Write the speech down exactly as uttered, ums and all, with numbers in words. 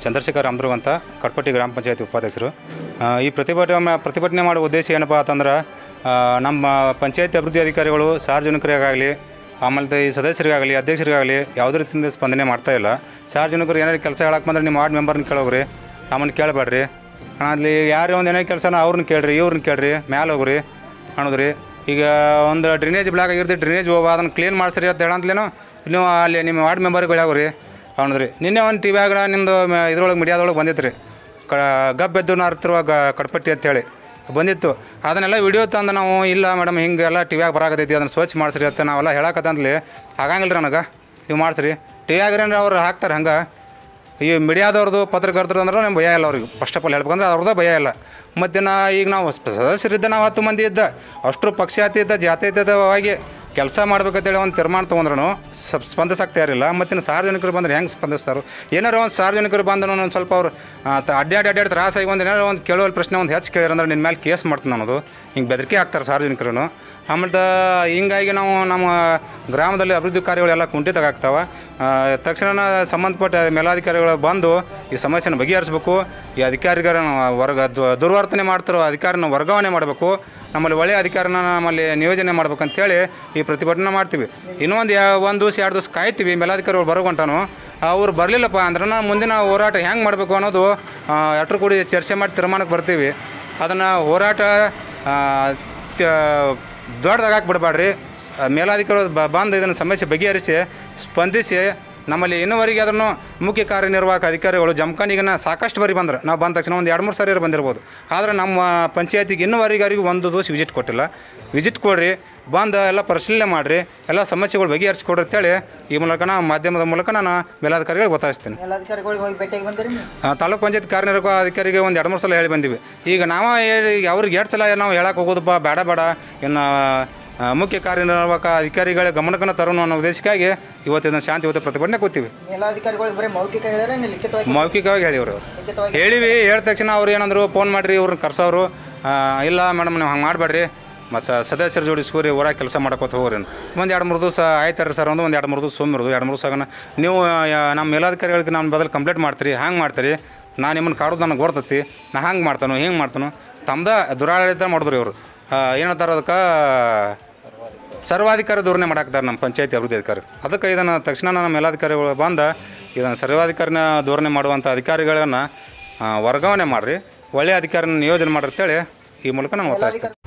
ಚಂದ್ರಶೇಖರ್ ರಾಮದುರ್ಗ ಅಂತ ಕಟ್ಪಟ್ಟಿ ಗ್ರಾಮ ಪಂಚಾಯತಿ ಉಪಾಧ್ಯಕ್ಷರು. ಈ ಪ್ರತಿಭಟನೆ ಪ್ರತಿಭಟನೆ ಮಾಡುವ ಉದ್ದೇಶ ಏನಪ್ಪ ಅಂತಂದ್ರೆ ನಮ್ಮ ಪಂಚಾಯತಿ ಅಭಿವೃದ್ಧಿ ಅಧಿಕಾರಿಗಳು ಸಾರ್ವಜನಿಕರಿಗಾಗಲಿ ಆಮೇಲೆ ಈ ಸದಸ್ಯರಿಗಾಗಲಿ ಅಧ್ಯಕ್ಷರಿಗಾಗಲಿ ಯಾವುದೇ ರೀತಿಯಿಂದ ಸ್ಪಂದನೆ ಮಾಡ್ತಾಯಿಲ್ಲ. ಸಾರ್ವಜನಿಕರು ಏನಾದ್ರು ಕೆಲಸ ಹೇಳಕ್ಕೆ ಬಂದರೆ ನಿಮ್ಮ ವಾರ್ಡ್ ಮೆಂಬರ್ನ ಕೇಳೋಗ್ರಿ, ನಮ್ಮನ್ನು ಕೇಳಬೇಡ್ರಿ. ಅಲ್ಲಿ ಯಾರೇ ಒಂದು ಏನೇ ಕೆಲಸನ ಅವ್ರನ್ನ ಕೇಳ್ರಿ, ಇವ್ರನ್ನ ಕೇಳ್ರಿ, ಮ್ಯಾಲೆ ಹೋಗ್ರಿ ಅನ್ನೋದ್ರಿ. ಈಗ ಒಂದು ಡ್ರೈನೇಜ್ ಬ್ಲಾಕ್ ಆಗಿರ್ತೀವಿ, ಡ್ರೈನೇಜ್ ಹೋಗ ಅದನ್ನು ಕ್ಲೀನ್ ಮಾಡಿಸ್ರಿ ಅಂತ ಹೇಳಂತಲೇನೋ ನೀವು ಅಲ್ಲಿ ನಿಮ್ಮ ವಾರ್ಡ್ ಮೆಂಬರ್ಗೆ ಹೇಳೋಗ್ರಿ ಅನ್ನೋದ್ರಿ. ನಿನ್ನೆ ಒಂದು ಟಿ ವ್ಯಾಗ ನಿಮ್ಮದು ಇದ್ರೊಳಗೆ ಮೀಡಿಯಾದೊಳಗೆ ಬಂದಿತ್ತು ರೀ, ಕ ಗಬ್ಬೆದ್ದು ನಾರ್ತಿರುವ ಗ ಕಟ್ಪಟ್ಟಿ ಅಂತೇಳಿ ಬಂದಿತ್ತು. ಅದನ್ನೆಲ್ಲ ವಿಡಿಯೋ ತಂದು ನಾವು ಇಲ್ಲ ಮೇಡಮ್ ಹಿಂಗೆಲ್ಲ ಟಿ ವ್ಯಾಗ ಬರಾಕತ್ತೈತಿ ಅದನ್ನು ಸ್ವಚ್ಛ ಮಾಡಿಸ್ರಿ ಅಂತ ನಾವೆಲ್ಲ ಹೇಳಕತ್ತಂತಲಿ ಆಗಂಗಿಲ್ಲ ರೀ ನನಗೆ. ನೀವು ಮಾಡಿಸ್ರಿ ಟಿ ವ್ಯಾಗ್ರೇನ್ರಿ ಅವ್ರು ಹಾಕ್ತಾರೆ ಹಂಗೆ. ಈ ಮೀಡಿಯಾದವ್ರದ್ದು ಪತ್ರಕರ್ತರು ಅಂದ್ರೆ ನಮ್ಗೆ ಭಯ ಇಲ್ಲ ಅವ್ರಿಗೆ. ಫಸ್ಟ್ ಆಫ್ ಆಲ್ ಹೇಳ್ಬೇಕಂದ್ರೆ ಅವ್ರದ್ದು ಭಯ ಇಲ್ಲ. ಮತ್ತು ನಾ ಈಗ ನಾವು ಸದಸ್ಯರಿದ್ದ ನಾವು ಹತ್ತು ಮಂದಿ ಇದ್ದ ಅಷ್ಟು ಪಕ್ಷಾತೀತ ಜಾತ್ಯತೀತವಾಗಿ ಕೆಲಸ ಮಾಡ್ಬೇಕಂತೇಳಿ ಒಂದು ತೀರ್ಮಾನ ತೊಗೊಂಡ್ರು ಸ್ವಲ್ಪ ಸ್ಪಂದಿಸಕ್ಕೆ ತಯಾರಿಲ್ಲ. ಮತ್ತು ಸಾರ್ವಜನಿಕರು ಬಂದ್ರೆ ಹೆಂಗೆ ಸ್ಪಂದಿಸ್ತಾರೆ? ಏನಾರು ಒಂದು ಸಾರ್ವಜನಿಕರು ಬಂದು ಒಂದು ಸ್ವಲ್ಪ ಅವ್ರು ಅಡ್ಡಾಡಿ ಅಡ್ಡಾಡಿ ತ್ರಾಸಾಗಿ ಒಂದು ಏನಾರು ಒಂದು ಕೇಳೋ ಪ್ರಶ್ನೆ ಒಂದು ಹೆಚ್ಚು ಕೇಳಿರಂದ್ರೆ ನಿನ್ನ ಮೇಲೆ ಕೇಸ್ ಮಾಡ್ತೀನಿ ಅನ್ನೋದು ಹಿಂಗೆ ಬೆದರಿಕೆ ಆಗ್ತಾರೆ ಸಾರ್ವಜನಿಕರು. ಆಮೇಲೆ ಹಿಂಗಾಗಿ ನಾವು ನಮ್ಮ ಗ್ರಾಮದಲ್ಲಿ ಅಭಿವೃದ್ಧಿ ಕಾರ್ಯಗಳೆಲ್ಲ ಕುಂಠಿತಾಗ್ತಾವೆ. ತಕ್ಷಣ ಸಂಬಂಧಪಟ್ಟ ಮೇಲಾಧಿಕಾರಿಗಳು ಬಂದು ಈ ಸಮಸ್ಯೆನ ಬಗೆಹರಿಸ್ಬೇಕು. ಈ ಅಧಿಕಾರಿಗಳನ್ನ ವರ್ಗ ದುರ್ವರ್ತನೆ ಮಾಡ್ತಿರೋ ಅಧಿಕಾರಿನ ವರ್ಗಾವಣೆ ಮಾಡಬೇಕು. ನಮ್ಮಲ್ಲಿ ಒಳ್ಳೆಯ ಅಧಿಕಾರಿನ ನಮ್ಮಲ್ಲಿ ನಿಯೋಜನೆ ಮಾಡ್ಬೇಕಂತೇಳಿ ಈ ಪ್ರತಿಭಟನೆ ಮಾಡ್ತೀವಿ. ಇನ್ನೊಂದು ಯಾ ಒಂದು ದಿವಸ ಎರಡು ದಿವಸ ಕಾಯ್ತೀವಿ ಮೇಲಾಧಿಕಾರಿಗಳು ಬರೋಗಂಟನು. ಅವ್ರು ಬರಲಿಲ್ಲಪ್ಪ ಅಂದ್ರೆ ನಾವು ಮುಂದಿನ ಹೋರಾಟ ಹೆಂಗೆ ಮಾಡಬೇಕು ಅನ್ನೋದು ಎಟ್ರು ಕೂಡಿ ಚರ್ಚೆ ಮಾಡಿ ತೀರ್ಮಾನಕ್ಕೆ ಬರ್ತೀವಿ. ಅದನ್ನು ಹೋರಾಟ ದೊಡ್ಡದಾಗಕ್ಕೆ ಬಿಡಬೇಡ್ರಿ. ಮೇಲಾಧಿಕಾರಿಗಳು ಬಂದು ಇದನ್ನು ಸಮಸ್ಯೆ ಬಗೆಹರಿಸಿ ಸ್ಪಂದಿಸಿ ನಮ್ಮಲ್ಲಿ ಇನ್ನೂವರೆಗೆ ಅದನ್ನು ಮುಖ್ಯ ಕಾರ್ಯನಿರ್ವಾಹಕ ಅಧಿಕಾರಿಗಳು ಜಮಖಂಡಿಗೆ ಸಾಕಷ್ಟು ಬಾರಿ ಬಂದ್ರೆ ನಾವು ಬಂದ ತಕ್ಷಣ ಒಂದು ಎರಡು ಮೂರು ಸಾರಿ ಬಂದಿರ್ಬೋದು. ಆದರೆ ನಮ್ಮ ಪಂಚಾಯತಿಗೆ ಇನ್ನೂವರೆಗಾರಿಗೂ ಒಂದು ದಿವಸ ವಿಸಿಟ್ ಕೊಟ್ಟಿಲ್ಲ. ವಿಸಿಟ್ ಕೊಡ್ರಿ, ಬಂದು ಎಲ್ಲ ಪರಿಶೀಲನೆ ಮಾಡಿರಿ, ಎಲ್ಲ ಸಮಸ್ಯೆಗಳು ಬಗೆಹರಿಸ್ಕೊಡ್ರಿ ಅಂತೇಳಿ ಈ ಮೂಲಕ ನಾವು ಮಾಧ್ಯಮದ ಮೂಲಕ ನಾನು ಮೇಲಾಧಿಕಾರಿಗಳಿಗೆ ಗೊತ್ತಾಯಿಸ್ತೀನಿ. ತಾಲೂಕು ಪಂಚಾಯತ್ ಕಾರ್ಯನಿರ್ವಾಹಕ ಅಧಿಕಾರಿಗೆ ಒಂದು ಎರಡು ಮೂರು ಸಲ ಹೇಳಿ ಬಂದಿವಿ. ಈಗ ನಾವು ಹೇಳಿ ಅವ್ರಿಗೆ ಎರಡು ಸಲ ನಾವು ಹೇಳಕ್ಕೆ ಹೋಗೋದಪ್ಪ ಬೇಡ ಬೇಡ ಇನ್ನು ಮುಖ್ಯ ಕಾರ್ಯನಿರ್ವಾಹಕ ಅಧಿಕಾರಿಗಳ ಗಮನಕ್ಕನ್ನು ತರೋಣ ಅನ್ನೋ ಉದ್ದೇಶಕ್ಕಾಗಿ ಇವತ್ತಿನ ಶಾಂತಿ ಇವತ್ತು ಪ್ರತಿಭಟನೆ ಕೂತೀವಿ. ಮೌಖಿಕವಾಗಿ ಹೇಳಿವ್ರು ಹೇಳಿವಿ. ಹೇಳಿದ ತಕ್ಷಣ ಅವ್ರು ಏನಂದ್ರು ಫೋನ್ ಮಾಡಿರಿ ಇವ್ರನ್ನ ಕರ್ಸೋರು. ಇಲ್ಲ ಮೇಡಮ್ ನೀವು ಹಂಗೆ ಮಾಡಬೇಡ್ರಿ, ಮತ್ತು ಸದಸ್ಯರ ಜೋಡಿ ಸೂರಿ ಊರಾಗ ಕೆಲಸ ಮಾಡ್ಕೋತ ಹೋಗ್ರಿ. ಒಂದು ಎರಡು ಮೂರು ದಿವಸ ಆಯ್ತಾರೆ ಸರ್ ಒಂದು ಒಂದು ಎರಡು ಮೂರು ದಿವಸ ಸುಮ್ಮಿರೋದು. ಎರಡು ಮೂರು ದಿವಸ ನೀವು ನಮ್ಮ ಮೇಲಾಧಿಕಾರಿಗಳಿಗೆ ನಾನು ಬದಲು ಕಂಪ್ಲೇಂಟ್ ಮಾಡ್ತೀರಿ, ಹಂಗೆ ಮಾಡ್ತೀರಿ, ನಾನು ನಿಮ್ಮನ್ನು ಕಾಡೋದು ನನಗೆ ಗೊತ್ತೈತಿ, ನಾ ಹಂಗೆ ಮಾಡ್ತಾನೋ ಹಿಂಗೆ ಮಾಡ್ತಾನೋ ತಮ್ಮದ ದುರಾಡಳಿತ ಮಾಡಿದ್ರು ಇವರು. ಏನಂತಾರೆ ಅದಕ್ಕೆ ಸರ್ವಾಧಿಕಾರಿ ಧೋರಣೆ ಮಾಡಾಕ್ತಾರೆ ನಮ್ಮ ಪಂಚಾಯತಿ ಅಭಿವೃದ್ಧಿ ಅಧಿಕಾರಿ. ಅದಕ್ಕೆ ಇದನ್ನು ತಕ್ಷಣ ನಮ್ಮ ಮೇಲಾಧಿಕಾರಿಗಳು ಬಂದ ಇದನ್ನು ಸರ್ವಾಧಿಕಾರಿನ ಧೋರಣೆ ಮಾಡುವಂಥ ಅಧಿಕಾರಿಗಳನ್ನು ವರ್ಗಾವಣೆ ಮಾಡಿರಿ, ಒಳ್ಳೆಯ ಅಧಿಕಾರಿನ ನಿಯೋಜನೆ ಮಾಡಿರ್ತೇಳಿ ಈ ಮೂಲಕ ನಾವು ಒತ್ತಾಯಿಸ್ತೀವಿ.